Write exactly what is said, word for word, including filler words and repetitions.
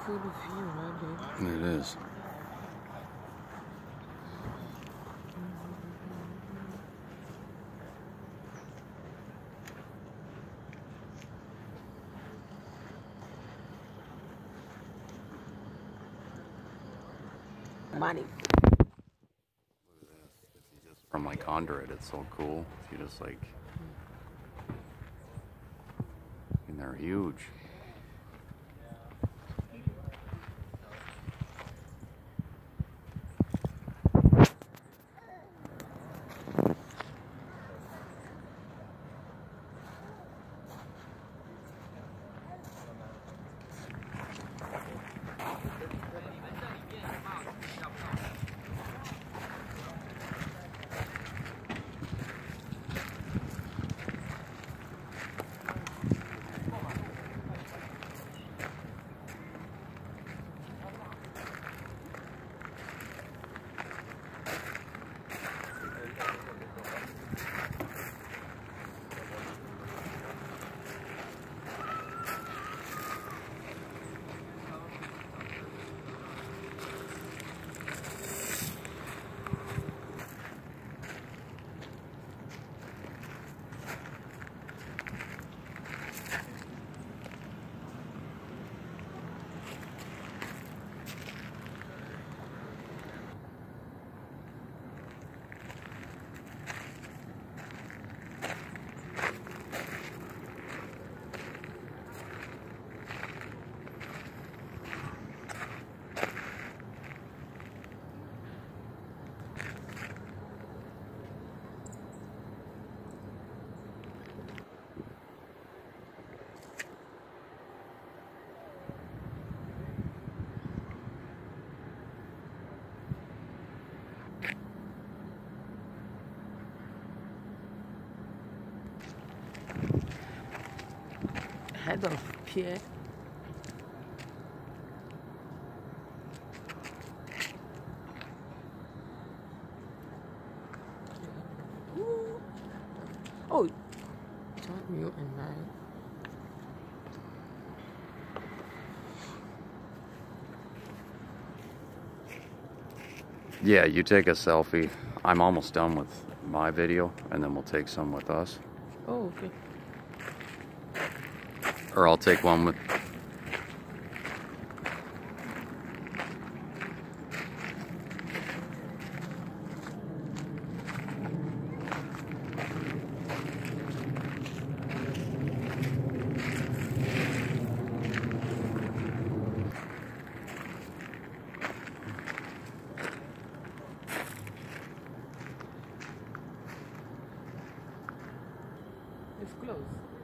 beautiful view right there. It is. Money. From like Conduit, it's so cool. You just like, and they're huge. Head of pier. Oh, don't mute and night. Yeah, you take a selfie. I'm almost done with my video, and then we'll take some with us. Oh, okay. Or I'll take one with... It's closed.